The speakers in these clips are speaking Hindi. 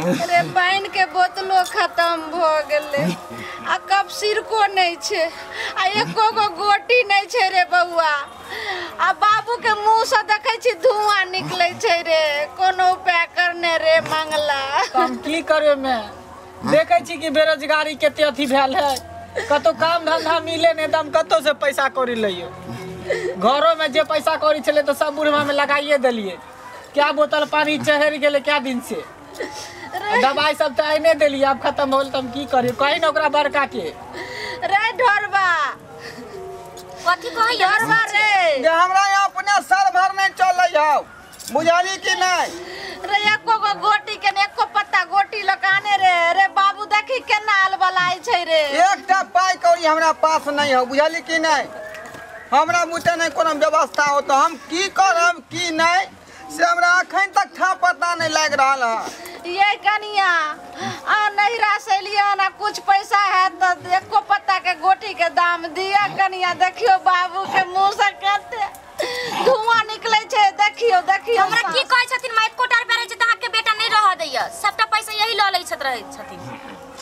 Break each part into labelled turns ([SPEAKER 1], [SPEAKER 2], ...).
[SPEAKER 1] अरे पानी के बोतलो खत्म भ गेले आ कप सिरको नहीं छे आ एको गो गोटी नहीं छे रे बउआ आ बाबू के मुंह से देखे छी धुआं निकले छे रे कोनो उपाय करने रे मंगला
[SPEAKER 2] हम की करे मैं देखे छी कि बेरोजगारी केते अथी भेल है कतो काम धंधा मिले ने दम कतो से पैसा कौड़ी लइयो घरों में जे पैसा कौड़ी छले तो सब बुढ़वा में लगाइए देलिए क्या बोतल पानी चढ़ गेले क्या दिन से दवाई सब तो आने देलिए अब खत्म होल तुम की करियो कहीं न ओकरा बड़का के
[SPEAKER 1] रे ढोरबा
[SPEAKER 3] कथी कहि
[SPEAKER 1] ढोरबा रे
[SPEAKER 4] जे हमरा यहाँ अपने सर भर नहीं चल हो बुझाली कि नहीं
[SPEAKER 1] रे एको गो गोटी के ने एको पत्ता गोटी लगाने रे रे बाबू देखी केना अलबलाई छै रे
[SPEAKER 4] एकटा पाई कौड़ी हमरा पास नहीं हो बुझाली कि नहीं हमरा मुझे नहीं कोनो व्यवस्था हो तो हम की करब की नहीं से हमरा अखन तक था पता नहीं लग रहा है
[SPEAKER 1] ये कनिया आ नहिरा से लिया ना कुछ पैसा है तो एको पत्ता के गोटी के दाम दिया कनिया देखियो बाबू के मुंह से कते धुआं निकले छे देखियो देखियो
[SPEAKER 3] हमरा की कहै छथिन माइक कोटार पे रहै छै त अहाँ के बेटा नहीं रह दैया सबटा पैसा यही ल लै छत रहै छथिन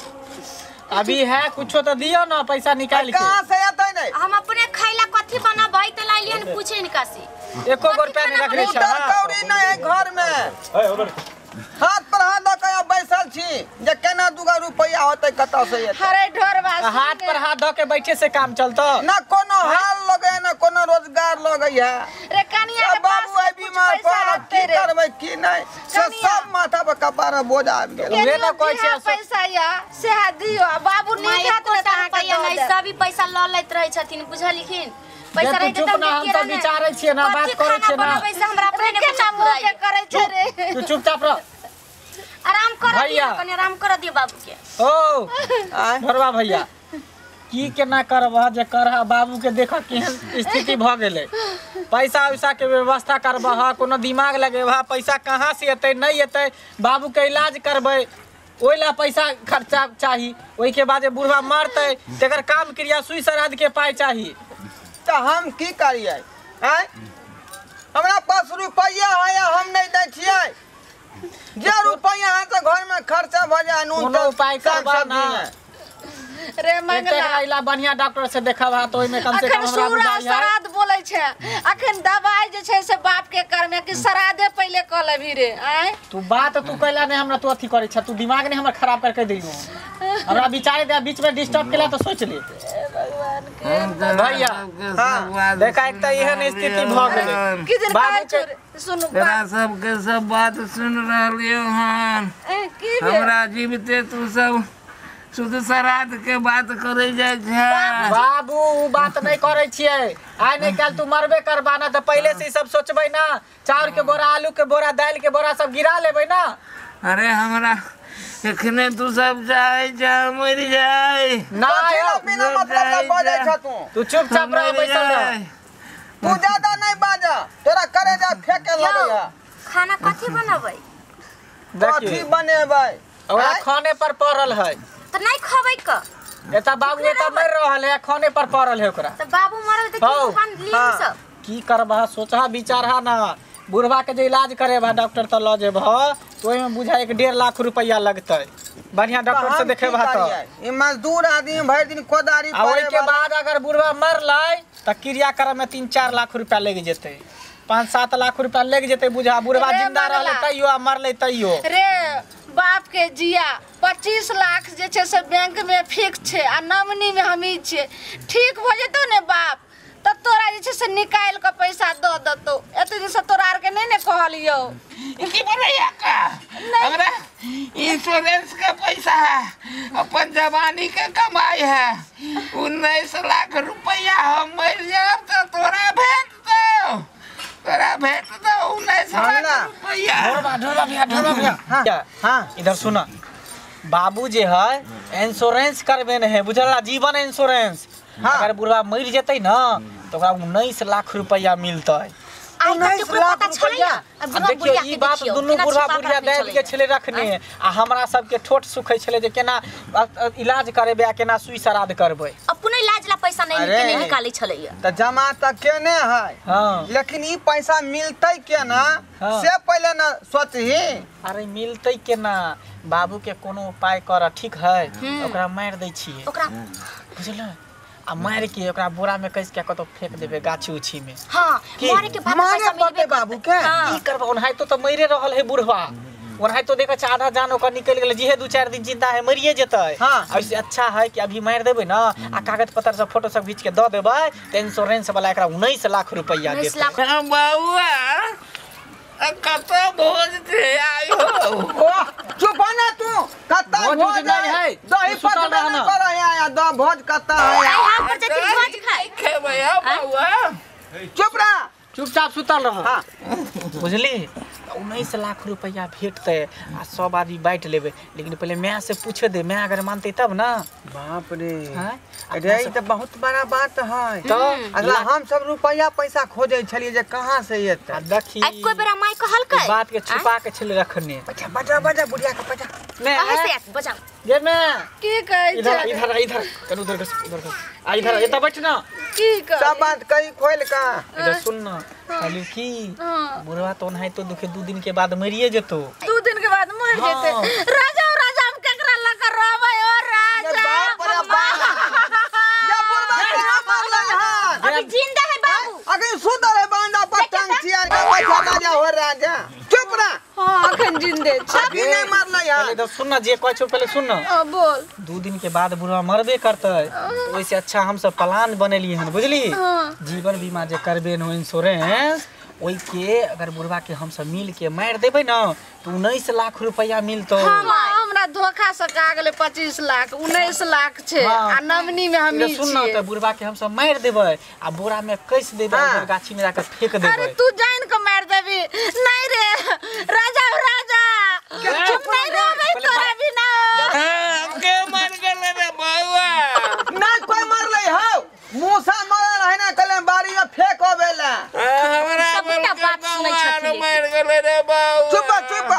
[SPEAKER 2] अभी है कुछो तो दियो ना पैसा निकाल के
[SPEAKER 4] कहां से आते नहीं
[SPEAKER 3] हम अपने खैला कथी बनाबै त लाई लियन पूछे इनका से
[SPEAKER 2] एको गो रुपया नहीं रखले छ
[SPEAKER 4] कौड़ी नहीं है घर में हाथ पर हाथ दो के बैसल छी जे केना दूगा रुपया होतै कत से
[SPEAKER 1] अरे ढोरबा
[SPEAKER 2] हाथ पर हाथ धो के बैठे से काम चलतो
[SPEAKER 4] ना कोनो हाल लगे ना कोनो रोजगार लगे है
[SPEAKER 1] रे कनिया के
[SPEAKER 4] बाबू है बीमार पड़ल की करबै की नहीं से सब माथा पर कपार बोझ आबि गेल
[SPEAKER 2] उहे ना कहै छै
[SPEAKER 1] पैसा या से दियो बाबू नहीं खात ना
[SPEAKER 3] कोटार पे नहीं सभी पैसा ल लैत रहै छथिन बुझलिखिन पैसा रहे
[SPEAKER 2] चुप ना हम सब विचारै छियै ना बात करै छियै ना
[SPEAKER 3] पैसा हमरा अपने ने
[SPEAKER 1] केना मुंह के करे छे रे
[SPEAKER 2] तू चुपचाप रह
[SPEAKER 3] आराम कर दियो
[SPEAKER 2] भैया।
[SPEAKER 3] कनी आराम कर दियो बाबू के
[SPEAKER 2] ओ भरवा भैया की केना करबह जे करह बाबू के देख केहन स्थिति भ गेलै पैसा उसा के व्यवस्था करबह कोनो दिमाग लगेबह पैसा कहाँ से एतै नहीं एतै बाबू के इलाज करबै ओइ ला पैसा खर्चा चाही ओइ के बाद बुढ़वा मरतै तेकर काम क्रिया सुई श्राद्ध के पाई चाही
[SPEAKER 4] तो हम की करिए हैं हमरा पास रुपया है हम नहीं दै छियै जे रुपया है तो घर में खर्चा भ जाए नून
[SPEAKER 2] कोनो उपाय करबा ना
[SPEAKER 1] रे मंगला
[SPEAKER 2] इला बढ़िया डॉक्टर से देखबा तो ओइ में कम से कम हमरा बुझाई
[SPEAKER 1] श्राद्ध बोलै छै अखन दवाई जे छै से बाप के कर में कि श्राद्धे पहले क लेबी रे आय
[SPEAKER 2] तू बात तू कहला ने हमरा तू अथी करे छ तू दिमाग ने हमर खराब करके दियो हमरा विचारे दे बीच में डिस्टर्ब केला तो सोच ले भैया हां देखा एक त एहन स्थिति भ गेलै
[SPEAKER 1] कि दिन
[SPEAKER 2] बाबू के
[SPEAKER 1] सुनु
[SPEAKER 5] तेरा सबके सब बात सुन रहलियो हन
[SPEAKER 1] की
[SPEAKER 5] हमरा जीवते तू सब शुद्ध श्राद्ध के बात करे जाय छै
[SPEAKER 2] बाबू बात नहीं करे छिए आइ नहीं काल तू मरबे करबा ना त पहले से सब सोचबै ना चाउर के बोरा आलू के बोरा दाल के बोरा सब गिरा लेबै ना
[SPEAKER 5] अरे हमरा एखने तू सब जाय जा मर जाय
[SPEAKER 2] ना
[SPEAKER 4] बिना मतलब का बाजै छ
[SPEAKER 2] तू चुपचाप रह बैसल रह
[SPEAKER 4] तू ज्यादा नहीं बाजा तोरा करे जा फेंके लगैया
[SPEAKER 3] खाना कथी बनाबै
[SPEAKER 4] कथी बनेबै
[SPEAKER 2] ओरा खाने पर पड़ल है
[SPEAKER 3] त नहीं खबै क
[SPEAKER 2] एता बाबू एता मर रहल है खाने पर पड़ल है ओकरा
[SPEAKER 3] त बाबू मरल त की दुकान ली सब
[SPEAKER 2] की करबा सोचहा विचारहा ना बुढ़वा के जे इलाज करेबा डॉक्टर त ल जेबह तो ओइ में बुझा 1.5 लाख रुपया लगतै बढ़िया डॉक्टर से देखेबा त
[SPEAKER 4] ई मजदूर आदमी भर दिन कोदारी
[SPEAKER 2] आ ओइ के बाद अगर बुढ़वा मरलै त क्रियाक्रम में 3-4 लाख रुपया लग जेतै 5-7 लाख रुपया लग जेतै बुझा बुढ़वा जिंदा रहले तइयो आ मरलै तइयो
[SPEAKER 1] रे बाप के जिया 25 लाख जे छै से बैंक में फिक्स छै आ नॉमिनी में हम ही छै ठीक भ जेतौ ने बाप त तोरा जे छै से निकाल के पैसा द दतो एते जे से तोरा आर के नहीं ने कहलियो
[SPEAKER 5] की बनैया का हमरा इंश्योरेंस का पैसा है अपन जवानी के कमाई है 19 लाख रुपया हम मर जाब तो तोरा भेज दो 19 लाख रुपया
[SPEAKER 2] ढोलबा भैया हां इधर सुना बाबू जे है इंश्योरेंस करबे ने है बुझला जीवन इंश्योरेंस अगर बुढ़वा मर जेतै ना तो ओकरा 19 लाख रुपया मिलतै
[SPEAKER 4] 19 लाख रुपया
[SPEAKER 2] देखियो ई बात दुनू बुढ़ा बुढ़िया दैल के छले रखने आ हमरा सब के ठोट सुखै छले जे केना इलाज करबे आ केना सुई श्राद्ध करबै
[SPEAKER 3] अपने इलाज ला पैसा नहीं निकाले छलैया।
[SPEAKER 4] तो जमा तक केने है
[SPEAKER 2] हाँ
[SPEAKER 4] लेकिन ई पैसा मिलते केना
[SPEAKER 2] हाँ।
[SPEAKER 4] से पहले न सोचही।
[SPEAKER 2] अरे मिलते केना बाबू के कोनो उपाय कर ठीक है ओकरा मार दै छियै
[SPEAKER 3] ओकरा
[SPEAKER 2] बुझल आ मार के ओकरा बोरा में कस के कतो फेंक देबे गाछी उछी में।
[SPEAKER 3] हां मारे के बाद पैसा मिलबे
[SPEAKER 4] बाबू के
[SPEAKER 2] की करबा ओनहाई तो मरे रहल है बुढ़वा ओनहाई तो देखा आधा जान ओकर निकल गेल जे 2-4 दिन जिंदा है मरिए जेतै।
[SPEAKER 4] हाँ।
[SPEAKER 2] ऐसे अच्छा है कि अभी मार देबे ना आ कागज पत्र सब फोटो सब खींच के द देबे त इंश्योरेंस वाला एकरा 19 लाख रुपया देतै।
[SPEAKER 5] बाबुआ कत भोज थे आयो
[SPEAKER 4] ओ चुप ना तू कत्ता भोज नहीं है दही पत नहीं कर आया द भोज कत्ता है
[SPEAKER 3] हां पर जति भोज खाए
[SPEAKER 5] खे भैया बाबुआ
[SPEAKER 4] चुप रह
[SPEAKER 2] चुपचाप सुतल रह।
[SPEAKER 4] हां
[SPEAKER 2] बुझली 19 लाख रुपया भेटते आ सब आदमी बांट लेबे लेकिन पहले मैं से पूछे दे मैं अगर मानते तब ना।
[SPEAKER 4] बाप रे
[SPEAKER 2] हाँ?
[SPEAKER 4] अरे ई तो बहुत बड़ा बात है।
[SPEAKER 2] तो
[SPEAKER 4] अगला हम सब रुपया पैसा खोजे छलिए जे कहां से एते
[SPEAKER 2] आ देखी
[SPEAKER 3] एको बेरा माई कहल के
[SPEAKER 2] बात के छुपा के छले रखने
[SPEAKER 4] बजा बजा बजा बुढ़िया के बजा
[SPEAKER 2] मैं
[SPEAKER 3] ऐसे बजाओ
[SPEAKER 2] ये मैं
[SPEAKER 1] की कहै
[SPEAKER 2] इधर
[SPEAKER 1] छै
[SPEAKER 2] इधर इधर कन उधर इधर आ इधर एता बैठ ना
[SPEAKER 1] की कहै
[SPEAKER 4] सब बात कही खोल का
[SPEAKER 2] इधर सुन ना कहलू की
[SPEAKER 1] हां
[SPEAKER 2] बुढ़वा तो नहीं तो दुखे 2 दिन के बाद मरिए जेतो
[SPEAKER 1] 2 दिन के बाद मर
[SPEAKER 2] हाँ।
[SPEAKER 1] जेते। राजा हम केकरा लग रहबै ओ राजा
[SPEAKER 4] बाप रे बाप या बुढ़वा के मारले हां
[SPEAKER 3] अभी जिंदा है बाबू
[SPEAKER 4] अगर सुधर है बांधा पतंग छिया का बजा राजा हो राजा चुप रह
[SPEAKER 1] हां अखन जिंदे छै
[SPEAKER 4] अभी नहीं मारले यार
[SPEAKER 2] पहले तो सुन ना जे कहै छौ पहले सुन ना
[SPEAKER 1] बोल
[SPEAKER 2] 2 दिन के बाद बुढ़वा मरबे करते तो वैसे अच्छा हम सब प्लान बनेली हन बुझली जीवन बीमा जे करबे न इंश्योरेंस ओई के अगर बुढ़वा के हम सब मिल के मार देबे ना तो 19 लाख रुपया मिलतो।
[SPEAKER 1] हमरा धोखा से का गेले 25 लाख 19 लाख छै आ नवनी में हम
[SPEAKER 2] सुन ना तो बुढ़वा के हम सब मार देबे आ बोरा में कस देबे
[SPEAKER 4] हाँ।
[SPEAKER 2] उधर गाछी में जाकर फेंक देबे।
[SPEAKER 1] अरे तू जान के मार देबी नहीं रे राजा चुप नहीं रहबै तोरा बिना
[SPEAKER 5] के मर गेले रे बाबुआ
[SPEAKER 4] ना कोई मारले हो मूसा मरल है ना कले बाड़ी में फेंको बेला
[SPEAKER 5] हमरा
[SPEAKER 3] सबटा बात सुनै छथिन
[SPEAKER 5] मर गेले रे बाबुआ
[SPEAKER 4] चुप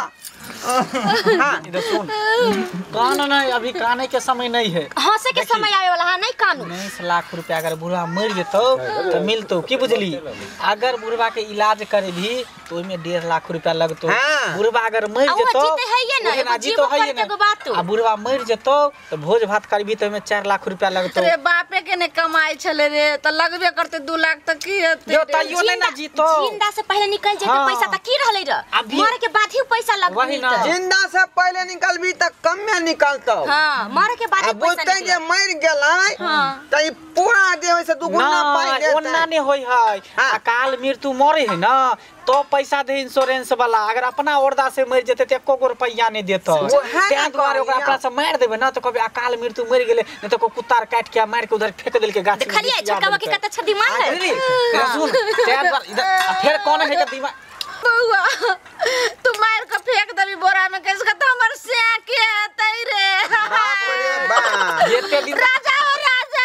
[SPEAKER 4] हां
[SPEAKER 2] इधर सुन कान नहीं अभी काने के समय नहीं है
[SPEAKER 3] हंसे के समय आवे वाला है नहीं कानून
[SPEAKER 2] 19 लाख रुपया अगर बुढ़वा मर जेतो तो मिलतो की बुझली। अगर बुढ़वा के इलाज करेबी तो ओमे 1.5 लाख रुपया लगतो।
[SPEAKER 4] हाँ।
[SPEAKER 2] बुढ़वा अगर मर जेतो
[SPEAKER 3] जीते है ये ना
[SPEAKER 2] ओकरा जीतो है ये ना आ बुढ़वा मर जेतो तो भोज भात करबी तो ओमे 4 लाख रुपया लगतो।
[SPEAKER 1] रे बापे के ने कमाई छले रे त लगबे करते 2 लाख तक की हेते
[SPEAKER 2] जो तइयो नहीं ना जीतो
[SPEAKER 3] जिंदा से पहले निकल जेते
[SPEAKER 2] हाँ।
[SPEAKER 3] पैसा त की रहले रे
[SPEAKER 2] अभी-
[SPEAKER 3] मरे के बाद ही पैसा लग
[SPEAKER 2] वही ना।
[SPEAKER 4] जिंदा से पहले निकलबी त कम में निकलतो
[SPEAKER 3] हां मरे के बाद ही
[SPEAKER 4] अब
[SPEAKER 3] पैसा
[SPEAKER 4] बुझते जे मर गेलै त ई पूरा देह से दुगुना पाई
[SPEAKER 2] ना
[SPEAKER 4] देते
[SPEAKER 2] ओन्ना नहीं होई है
[SPEAKER 4] हाँ।
[SPEAKER 2] अकाल मृत्यु मरे है ना तो पैसा दे इंश्योरेंस वाला अगर अपना ओरदा से मर जेते त एको रुपया नहीं देतो।
[SPEAKER 4] वो है ना
[SPEAKER 2] त्या द्वारे ओकरा
[SPEAKER 4] कहलिया।
[SPEAKER 2] अपना से मार देबे ना तो कभी अकाल मृत्यु मर गेले नहीं तो को कुत्ता काट के मार के उधर फेंक देल के गाछ में
[SPEAKER 3] देखलिए छक्का के कत अच्छा दिमाग है
[SPEAKER 2] बुझली सुन त्या द्वारे इधर फिर कौन है के दिमाग
[SPEAKER 1] बउआ तू मार के फेंक देबी बोरा में कैसे त हमर से के तई रे
[SPEAKER 4] बाप रे बाप
[SPEAKER 2] येते दिन
[SPEAKER 1] राजा हो राजा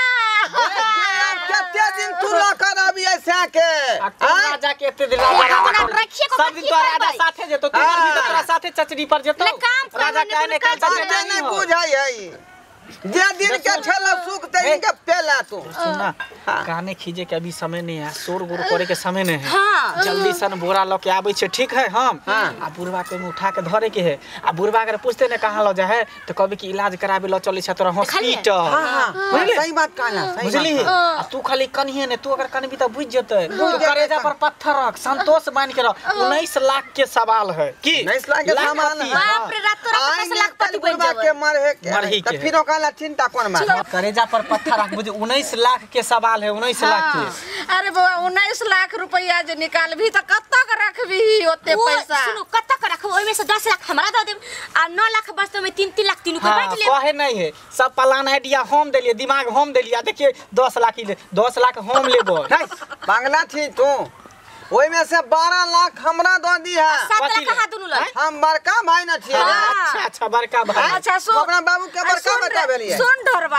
[SPEAKER 4] केते दिन तू लकर अभी ऐसा के
[SPEAKER 2] राजा के एते दिन राजा
[SPEAKER 3] हमरा रखिए को
[SPEAKER 2] सब दिन तो राजा साथे जेतो तू भी तो तोरा साथे चचड़ी पर जेतो
[SPEAKER 3] ले काम कर
[SPEAKER 2] राजा
[SPEAKER 3] मैंने
[SPEAKER 2] काहे ने
[SPEAKER 3] कोनो
[SPEAKER 2] काहे
[SPEAKER 3] काज
[SPEAKER 4] नहीं बुझाई है जे दिन के छल सुख ते दिन के पेला तू
[SPEAKER 2] सुनना गाने खींचे के अभी समय नहीं है शोर गुर करे के समय नहीं है
[SPEAKER 3] हां
[SPEAKER 2] जल्दी सन बोरा लो के आबै छे ठीक है हम आ बुढ़वा के में उठा के धरे के है आ बुढ़वा अगर पूछते ने कहां लो जा है तो कभी कि इलाज कराबे लो चली छ तोरा हॉस्पिटल
[SPEAKER 4] हां सही बात कहला सही
[SPEAKER 2] बुझली आ तू खाली कन्हिए ने तू अगर कनबी त बुझ जते तू करेजा पर पत्थर रख संतोष मान के रख 19 लाख के सवाल है की
[SPEAKER 4] 19 लाख के सवाल है।
[SPEAKER 3] बाप रे रात तोरा 50 लाख पति बन
[SPEAKER 4] बुढ़वा के
[SPEAKER 3] जावे
[SPEAKER 4] मर है
[SPEAKER 2] मरही
[SPEAKER 4] के
[SPEAKER 2] के।
[SPEAKER 4] त फिर ओकरा चिंता कोन मार
[SPEAKER 2] करेजा पर पत्थर रख बुझ 19 लाख के सवाल है 19 लाख के
[SPEAKER 1] अरे बउआ 19 लाख रुपया जे निकालबी त कत्ता के रखबी ओते पैसा
[SPEAKER 3] सुनो कत का रखो ओइ में से 10 लाख हमरा द देब आ 9 लाख बस में 3 लाख तीनों के
[SPEAKER 2] हाँ,
[SPEAKER 3] बांट ले
[SPEAKER 2] कहे नहीं है सब प्लान आइडिया हम देलिए दिमाग हम देलिए देखिए 10 लाख ही ले 10 लाख हम लेबो
[SPEAKER 4] नहीं बांग्ला थी तू ओइ में से 12 लाख हमरा दो दी है
[SPEAKER 3] 7 लाख कहां दुनु ल
[SPEAKER 4] हम बड़का भाई न छिए
[SPEAKER 3] हाँ।
[SPEAKER 2] अच्छा अच्छा बड़का भाई
[SPEAKER 1] अच्छा सुन
[SPEAKER 4] अपना बाबू के बड़का बेटा भेलिए
[SPEAKER 1] सुन ढोरबा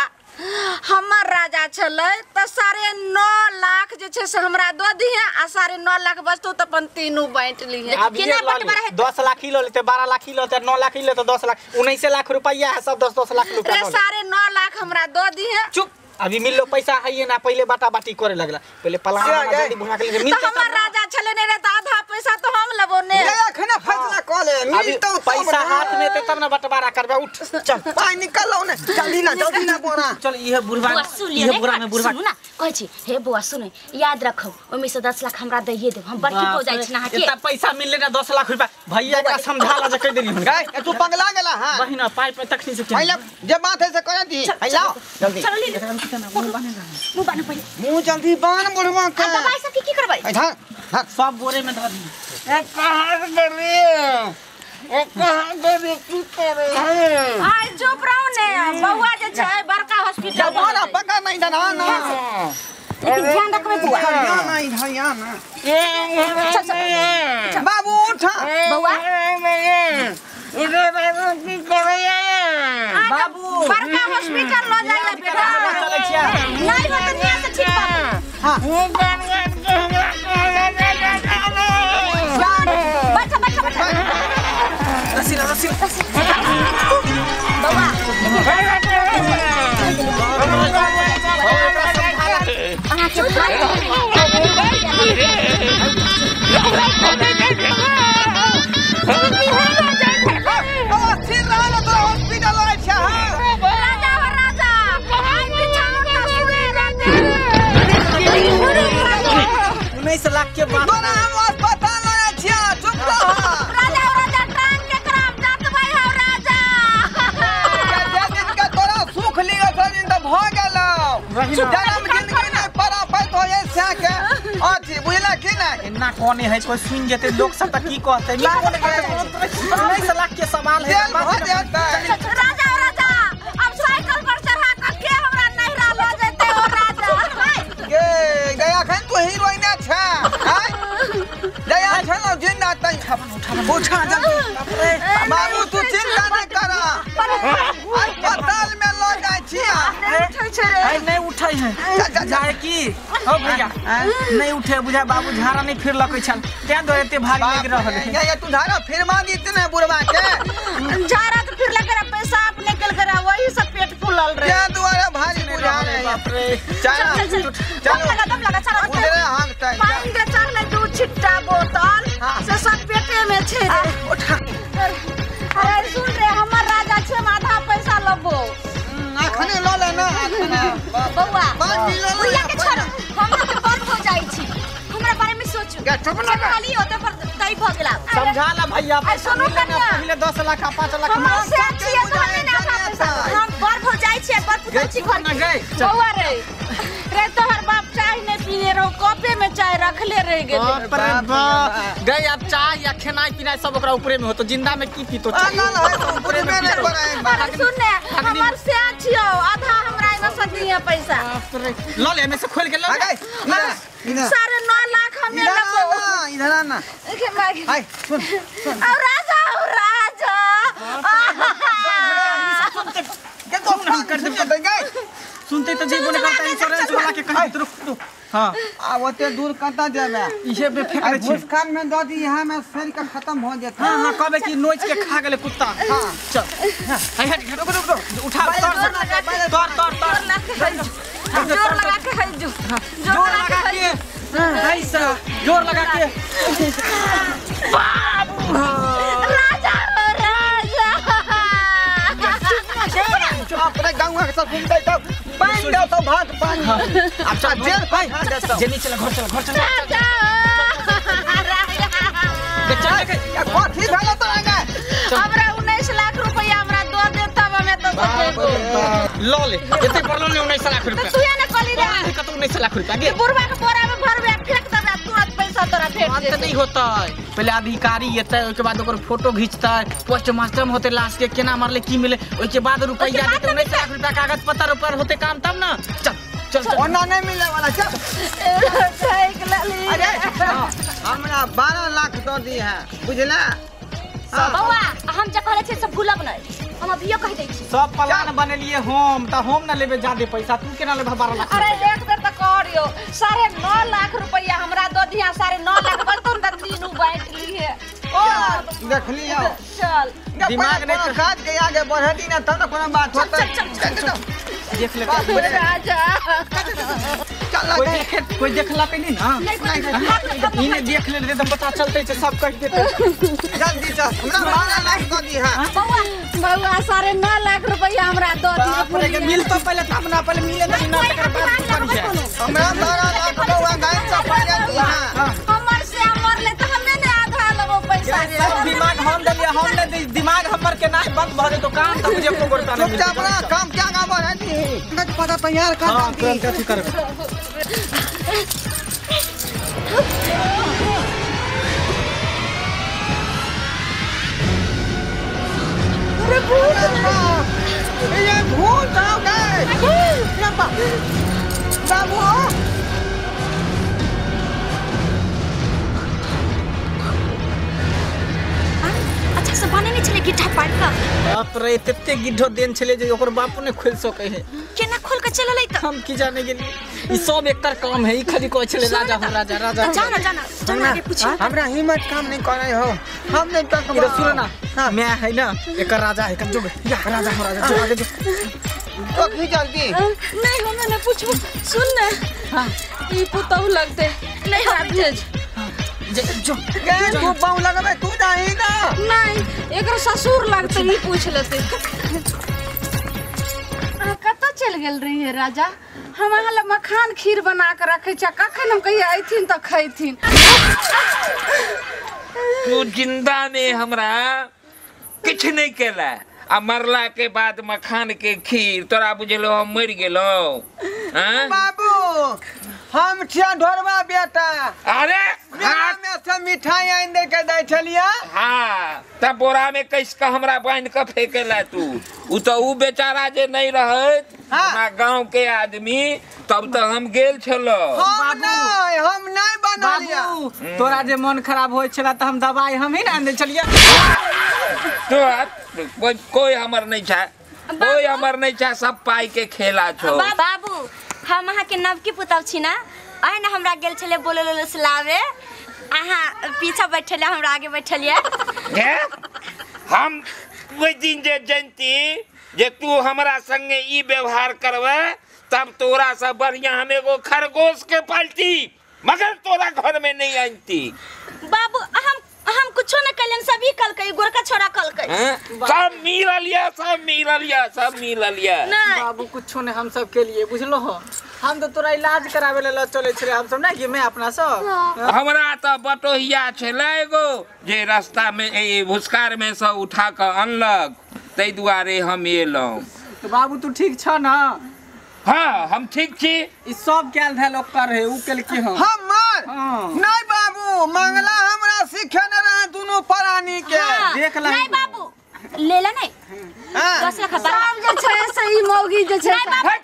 [SPEAKER 1] हमर राजा छलै त 9.5 लाख जे छै से हमरा दऽ दिहे आ 9.5 लाख बचतौ त अपन तीनू बांट लीहे।
[SPEAKER 2] अब ये 10 लाख ही लो लेते, 12 लाख ही लेते, 9 लाख ही लेते, 10 लाख 19 लाख रुपया है, सब 10 लाख रुपया।
[SPEAKER 1] 9.5 लाख हमरा दऽ दिहे।
[SPEAKER 2] चुप, अभी मिल लो पैसा है ये ना, पहले बाटा बाटी करे लगला, पहले पलाना जल्दी भुना के मिल।
[SPEAKER 1] तो हमर राजा छले ने रे त आधा पैसा तो हम लेबो ने।
[SPEAKER 4] एखने फैसला क ले, मिलतौ
[SPEAKER 2] पैसा हाथ में ते तब ना बंटवारा करबे। उठ चल,
[SPEAKER 4] पाई निकलौ ने, जल्दी ना बोरा।
[SPEAKER 2] चल ये बुढ़वा में बुढ़वा
[SPEAKER 3] सुन ना कहै छी हे बुआ सुन याद रखो ओमे से 10 लाख हमरा दइए देब, हम बड़की हो जाय छी ना के।
[SPEAKER 2] इतना पैसा मिलले ना 10 लाख रुपया भैया का समझाला जे कह देली हम।
[SPEAKER 4] गाय तू पगला गेला हां
[SPEAKER 2] बहिना पाई पे तखनी से
[SPEAKER 4] पहले जे बात है से कर दी। लाओ जल्दी
[SPEAKER 3] चल ले मुंह बान पहिले
[SPEAKER 4] मुंह जल्दी बान बुढ़वा के।
[SPEAKER 3] दवाई सब की करबै?
[SPEAKER 4] धर
[SPEAKER 2] सब बोरे में धर दी।
[SPEAKER 5] कहाँ गली कहाँ गली की करे
[SPEAKER 1] आइ चुप रहू ने, बौआ जे छै बड़का हॉस्पिटल
[SPEAKER 4] जब मारा पका नहीं धना ना,
[SPEAKER 3] लेकिन ध्यान रखबै बुआ।
[SPEAKER 4] ना धरिया ना। बाबू उठा
[SPEAKER 3] बौआ
[SPEAKER 1] बाबू बड़का हॉस्पिटल ल जाइए बेटा।
[SPEAKER 2] चलै छियै
[SPEAKER 3] नहीं हो त यहाँ से ठीक बाबू।
[SPEAKER 4] हां
[SPEAKER 3] बैठा
[SPEAKER 2] रसी
[SPEAKER 3] बौआ अहाँ के भाई
[SPEAKER 4] अस्थिर रहल तो हॉस्पिटल आइ छ।
[SPEAKER 1] राजा हो राजा आई बिछाओ ना सुने रहते।
[SPEAKER 2] 19 लाख के बाद
[SPEAKER 4] तोरा हम अस्पताल आइ छिया, चुप रह।
[SPEAKER 1] राजा हो राजा ट्रेन के खराब जात भाई हो राजा।
[SPEAKER 4] जे दिन के तोरा सुख लियो छ दिन त भ गेलौ। जन्म जिंदगी में परा पैत हो से के अछि बुझला कि नहीं।
[SPEAKER 2] इतना कोने है कोई सुन जेते लोग सब त की कहते। 19 लाख के सवाल है।
[SPEAKER 4] जेल भ जाता।
[SPEAKER 1] राजा हो राजा अब साइकिल पर चढ़ा के हमरा नहिरा ल जेते हो राजा।
[SPEAKER 4] गे गया खन तू हीरोइन छ हैं दया छलो जिंदा तई उठा जल्दी। बाबू तू चिंता नहीं करा, अस्पताल में ल जाय छिया।
[SPEAKER 1] उठै छै रे
[SPEAKER 2] है नहीं उठै है जाए की हो भैया नहीं उठे बुझा बाबू झाड़ा नहीं फिर लकै छल ते दो एते भाग लग रहल है।
[SPEAKER 4] ये तू धारा फिर मांगी इतने बुढ़वा के
[SPEAKER 1] झाड़ा तो फिर लग रहा पेशाब निकल कर वही सब पेट फूलल रे।
[SPEAKER 4] क्या दुआरे भारी बुझा रे।
[SPEAKER 2] बाप रे
[SPEAKER 4] चल
[SPEAKER 1] दम लगा चल
[SPEAKER 4] उधरे हांग टाइम
[SPEAKER 1] पानी दे चल दू छिट्टा बोतल से सब पेटे में छै रे।
[SPEAKER 4] उठा।
[SPEAKER 1] अरे सुन रे हमर राजा छै आधा पैसा लबो।
[SPEAKER 4] अखने ल ले ना अखने
[SPEAKER 3] बौआ
[SPEAKER 4] बात मिलो
[SPEAKER 3] भैया के छोड़ हमरा के बंद हो जाई छी, हमरा बारे में सोचू।
[SPEAKER 4] क्या चुप ना कर।
[SPEAKER 3] खाली होते पर तई भ गेला।
[SPEAKER 2] समझा ला भैया
[SPEAKER 1] आई सुनू कन्या
[SPEAKER 2] पहले 10 लाख 5 लाख
[SPEAKER 1] हम से छिए धने ना पैसा
[SPEAKER 3] हम बर्फ हो जाई छी पर पुतल छी घर
[SPEAKER 2] ना गए
[SPEAKER 1] बौआ रे रे तोहर बाप चाय नहीं पीने रहो कपे में चाय रखले रह गेले।
[SPEAKER 2] बाप रे बाप गए अब चाय या खेनाई पिनाई सब ओकरा ऊपरे में हो तो जिंदा में की पीतो
[SPEAKER 4] आ ना है तो ऊपरे में नहीं पड़े।
[SPEAKER 1] अरे सुन ने हमर से छियो आधा हमरा में से दिए पैसा।
[SPEAKER 2] ल ले में से खोल के ल
[SPEAKER 4] आ गए इधर
[SPEAKER 1] 9.5 लाख हमें लगो।
[SPEAKER 4] इधर आना
[SPEAKER 1] देखे मागी
[SPEAKER 4] हाय सुन
[SPEAKER 1] और राजा
[SPEAKER 4] के तो हम कर दे गए
[SPEAKER 2] सुनते तो जीवन करता इंश्योरेंस वाला के कहीं तो रुक। हां
[SPEAKER 4] आ ओते दूर कता जाबे
[SPEAKER 2] इहे पे फेंक दे छी।
[SPEAKER 4] भूस खान में द दी यहां में सेल का खत्म हो जाता।
[SPEAKER 2] हां कहबे कि नोच के खा गेले कुत्ता। हां चल हाय हट रुक उठा
[SPEAKER 1] जोर लगा के है जो
[SPEAKER 2] जोर लगा के ऐसा जोर लगा के
[SPEAKER 1] राजा
[SPEAKER 4] अपने गांव के सब घूमते तो पानी दो तो भात पानी।
[SPEAKER 2] अब चल
[SPEAKER 4] जेल भाई
[SPEAKER 2] जेनी चल घर चल
[SPEAKER 1] राजा
[SPEAKER 2] चल
[SPEAKER 4] या कोठी भेल तो आगे
[SPEAKER 1] हमरा 19 लाख रुपया हमरा दो दे तब हमें तो देबो।
[SPEAKER 2] ल ले एते पड़लो ने 19 लाख रुपया।
[SPEAKER 1] तू ये ने कहली रे
[SPEAKER 2] कत 19 लाख रुपया गे
[SPEAKER 1] बुढ़वा के बोरा में भरबे फेंक देबे तुरंत पैसा तोरा भेट
[SPEAKER 2] बात
[SPEAKER 1] जेतै।
[SPEAKER 2] नहीं होता पहले अधिकारी एते ओके बाद ओकर फोटो खींचता पोस्ट मास्टर में होते लास्ट के केना मारले की मिले ओके बाद रुपया देते 19 लाख रुपया कागज पत्तर ऊपर होते काम तब ना। चल
[SPEAKER 4] ओना नहीं मिले वाला चल।
[SPEAKER 1] ठीक लली
[SPEAKER 4] अरे हमरा 12 लाख दो दी है बुझला।
[SPEAKER 3] बौआ हम जे कहले छी सब भूलब नहीं। हम अभियो कह दै छी
[SPEAKER 2] सब प्लान बनेलिए हम त हम न लेबे ज्यादा पैसा तू केना लेबे 12 लाख
[SPEAKER 1] अरे एक बेर त करियो 9.5 लाख रुपया हमरा दो दिया 9.5 लाख बतौन त तीनू बांट लिए
[SPEAKER 4] ओ देख लियो
[SPEAKER 1] चल
[SPEAKER 4] दिमाग नहीं काट के आगे बढ़ती ना तब कोनो बात होता
[SPEAKER 2] देख ले
[SPEAKER 1] राजा
[SPEAKER 4] चल
[SPEAKER 2] कोई देखला पे नहीं ना इने देख ले रे पता चलते छै सब कह देते
[SPEAKER 4] जल्दी चल हमरा 12 लाख दो दी हां
[SPEAKER 1] बउआ 9.5 लाख रुपया हमरा दो
[SPEAKER 2] बाप रे मिल तो पहले तब ना पहले मिले नहीं ना तकर बाद करिए
[SPEAKER 4] हमरा 12 लाख बउआ गाय से पहले दी हां
[SPEAKER 1] हमर से हमर ले त हमें ने आधा लेबो पैसा रे
[SPEAKER 2] सब दिमाग हम देलिए हम ने दिमाग हमर के नाक बंद भरे दुकान त मुझे को करता नहीं
[SPEAKER 4] चुपचाप ना काम क्या काम रहती है पता तैयार कर
[SPEAKER 2] हां तुरंत ऐसे कर
[SPEAKER 4] अरे भूत ये भूत आ गए बाबू
[SPEAKER 3] अच्छा से बने नहीं चले गिट्ठा पार का
[SPEAKER 2] बाप रे तते गिड्ढो देन छले जे ओकर बापू ने खोल सके है
[SPEAKER 3] केना खोल के चललै त
[SPEAKER 2] हम की जाने गेली ई सब एकतर काम है ई खाली कहै छले राजा हो राजा राजा
[SPEAKER 3] जाना आगे पूछ
[SPEAKER 4] हमरा हिम्मत काम नहीं करे हो हम नहीं तक
[SPEAKER 2] इधर सुनो ना मैं है ना एक राजा है जो या राजा हो राजा जो आगे जो
[SPEAKER 4] तो की जल्दी
[SPEAKER 1] नहीं हमें ने पूछो सुन ना हां ई पुतौ लगते नहीं हाथ भेज
[SPEAKER 2] जो
[SPEAKER 4] गए तू पाऊ लगाबे तू नहीं ना
[SPEAKER 1] नहीं एकर ससुर लगते ही पूछ लेते कत चल गेल रही है राजा हम अहाँ मखान खीर बना के रखे छ कखन हम कहिए आइथिन त खैथिन
[SPEAKER 5] तू जिंदा में हमरा कुछ नहीं केला आ मरला के बाद मखान के खीर तोरा बुझलो हम मर गेलो हां
[SPEAKER 4] बाबू हम छिया ढोरवा बेटा
[SPEAKER 5] अरे
[SPEAKER 4] हाथ में से मिठाई आइन दे के दै छलिया
[SPEAKER 5] हाँ तब बोरा में कैस का हमरा बांध के फेंकेला तू उ तो उ बेचारा जे नहीं रहत हमरा गांव के आदमी तब तो हम गेल छलो
[SPEAKER 4] हम नहीं बनलिया
[SPEAKER 2] बाबू तोरा जे मन खराब होय छला त हम दवाई हम ही ना आने चलिए
[SPEAKER 5] तो कोई हमर नहीं छा कोई हमर नहीं छा सब पाई के खेला छो
[SPEAKER 3] बाबू हम अहाँ के नवकी पुतौ छी ना आइ ना हमरा गेल छले बोले सलावे अहाँ पीछे बैठले हमरा आगे बैठलिए
[SPEAKER 5] हम वो दिन जे जनती जे तू हमरा संगे ई व्यवहार करवे तब तोरा से बढ़िया हम एगो खरगोश के पालती मगर तोरा घर में नहीं आनती
[SPEAKER 3] बाबू हम कुछो न कलन सभी कल कई गोरका छोरा कल कई
[SPEAKER 5] सब मिल लिया
[SPEAKER 2] बाबू कुछो ने हम सब के लिए बुझलो हो हम तो तोरा इलाज करावे ले चले छले हम सब ना कि मैं अपना सब
[SPEAKER 5] हमरा तो बटोहिया छले एगो जे रास्ता में ए भुसकार में से उठा के अनलक तै दुआरे हम एलौ
[SPEAKER 2] तो बाबू तू ठीक छ ना
[SPEAKER 5] हाँ हम ठीक छी
[SPEAKER 2] ई सब कैल धैल ओकर है उ केल की हम
[SPEAKER 4] मर नहीं बाबू मंगला हमरा सिखेने रहे दोनों प्राणी के
[SPEAKER 2] देख ल
[SPEAKER 3] नहीं बाबू लेला नहीं 10 लाख
[SPEAKER 1] सब जे छै सही मौगी जे छै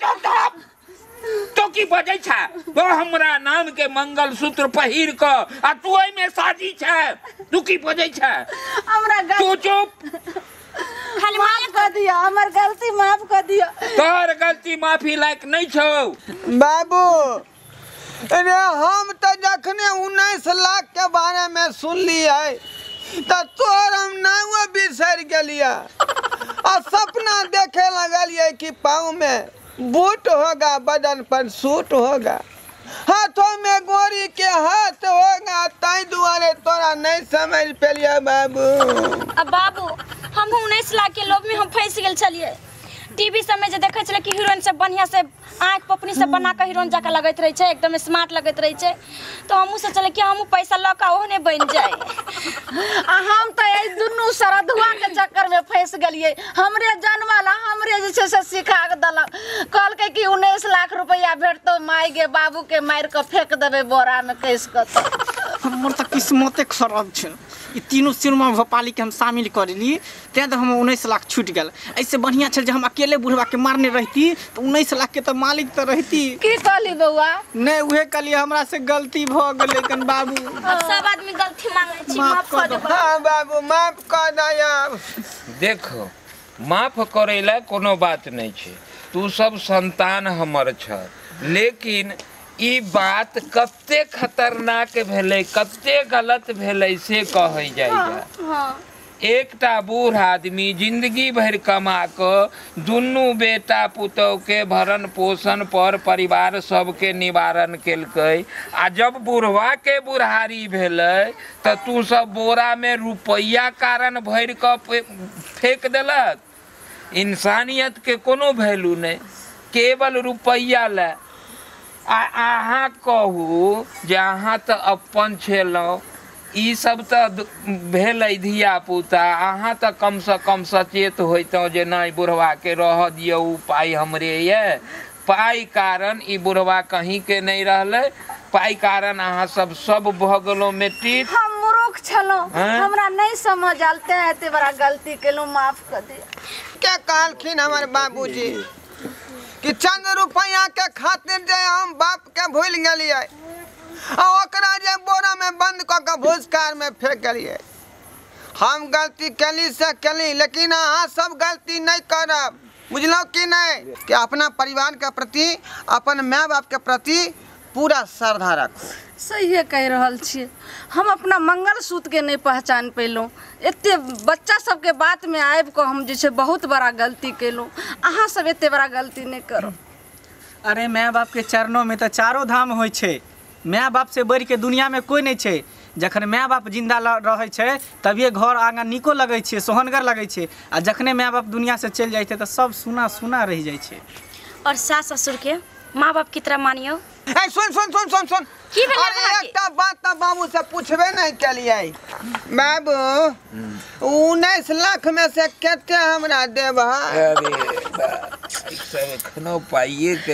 [SPEAKER 5] तो की बजै छ तो हमरा नाम के मंगल सूत्र पहिर क आ तू एई में साजी छ तू की बजै छ
[SPEAKER 1] हमरा
[SPEAKER 5] तू चुप
[SPEAKER 3] खाली
[SPEAKER 1] माफ कर दिया हमर गलती माफ कर दिया
[SPEAKER 5] तोर गलती माफी लायक नहीं छौ
[SPEAKER 4] बाबू अरे हम तो जखने 19 लाख के बारे में सुन लिये तो तोर हम नाव बिसर गेलिया और सपना देखे लगलिए कि पाँव में बूट होगा बदन पर सूट होगा हाथों में गोरी के हाथ होगा ताई दुआरे तोरा नहीं समझ पेलिया बाबू
[SPEAKER 3] अब बाबू हम 19 लाख के लोभ में हम फंस गेल छलिए टीवी सब में जे देखे छले कि हीरोइन सब बढ़िया से आंख पपनी से बना के हीरोइन जाके लगत रही छे एकदम स्मार्ट लगत रही छे तो हमहू सोचले कि हमहू पैसा लका ओहने बन जाए
[SPEAKER 1] हम तो ए दुनू सरधुआ के चक्कर में फंस गेलिए हमरे जनवाला हमरे जे छै से सिखा के दलक कहल के कि 19 लाख रुपया भेटतो माई गे बाबू के मार के फेंक देबे बोरा में कैस के
[SPEAKER 2] हमर त किस्मते खराब छै ई तीनों सिनेमा भोपाली के हम शामिल कर ली ते तो हम 19 लाख छूट गेल ऐसे बढ़िया छल जे हम अकेले बुढ़वा के मारने रहती तो 19 लाख के तो मालिक तो रहती
[SPEAKER 1] की कहली बउआ
[SPEAKER 2] नहीं उहे कलिए हमरा से गलती भ गेलै कन बाबू
[SPEAKER 3] अब सब आदमी गलती मांगे छी माफ कर दो
[SPEAKER 4] हाँ बाबू माफ कर दया
[SPEAKER 5] देखो माफ करेला कोनो बात नहीं छे। तू सब संतान हमर छ, लेकिन ई बात कते खतरनाक भेलै, कते गलत भेलै से कहै जाइया। एकटा बूढ़ आदमी जिंदगी भर कमा के दुनू बेटा पुतौह के भरण पोषण पर परिवार सबके निवारण केलकै, आ जब बुढ़वा के बुढ़ारी भेलै त तू सब बोरा में रुपया कारण भर के फेंक देलक। इंसानियत के कोनो वैल्यू नहीं, केवल रुपया ले। अहाँ कहू जे अहाँ तो अपन छेलौं, ई सब तो भेलै धिया पुता, अहाँ तो कम से कम सचेत होइतौ जे नहीं बुढ़वा के रह दियौ, पाई हमरे ये। पाई कारण ई बुढ़वा कहीं के नहीं रहले, पाई कारण अहाँ सब भऽ गेलौ मिट्टी।
[SPEAKER 1] हम मूर्ख छलौं, हमरा नहीं समझ आलते एते बड़ा गलती केलौं, माफ कर दे।
[SPEAKER 4] क्या कहलखिन हमारे बाबूजी कि चंद रुपया के खातिर जे हम बाप के भूल गेलिए, ओकरा जे बोरा में बंद क के भूसकार में फेंक गेलिए। हम गलती कली से कली, लेकिन अहाँ सब गलती नहीं करब, बुझलौ कि नहीं? कि अपना परिवार के प्रति, अपन माँ बाप के प्रति पूरा श्रद्धा रखो।
[SPEAKER 1] सही कह रहल छियै। हम अपना मंगलसूत्र के नहीं पहचान पेलौं, एते बच्चा सबके बात में आबि के हम जे छै बहुत बड़ा गलती केलौं। अहाँ सब एते बड़ा गलती नहीं करो।
[SPEAKER 2] अरे माँ बाप के चरणों में तो चारों धाम होइ छै। माँ बाप से बढ़ के दुनिया में कोई नहीं छै। जखन माँ बाप जिंदा रहे छै तभिए घर आंगन नीको लगे छै, सोहनगर लगे छै, आ जखने माँ बाप दुनिया से चल जाए तो सब सुना सुना रह जाए छै।
[SPEAKER 3] और सास ससुर के माँ बाप की तरह मानियो।
[SPEAKER 4] सुन सुन सुन सुन सुन, अरे एकटा बात तो बाबू से पूछबे नहीं कलिए। बाबू 19 लाख में से केते हमरा देब?
[SPEAKER 5] अरे सब एखनो पाइए के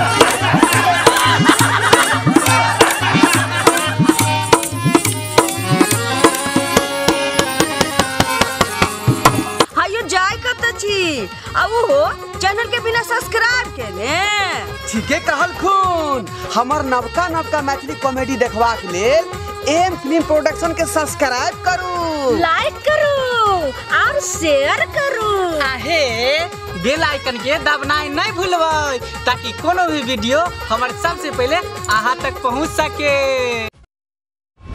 [SPEAKER 1] जाय कत छी, अब हो चैनल के बिना सब्सक्राइब केले।
[SPEAKER 6] ठीके कहलखुन। हमर नवका नवका मैथिली कॉमेडी देखबाक लेल एम फिल्म प्रोडक्शन के सब्सक्राइब करू,
[SPEAKER 1] लाइक करू और शेयर करू।
[SPEAKER 2] आहे बेल आइकन के दबनाई नहीं भूलबै, ताकि कोनो भी वीडियो हमारे सबसे पहले अहाँ तक पहुँच सके।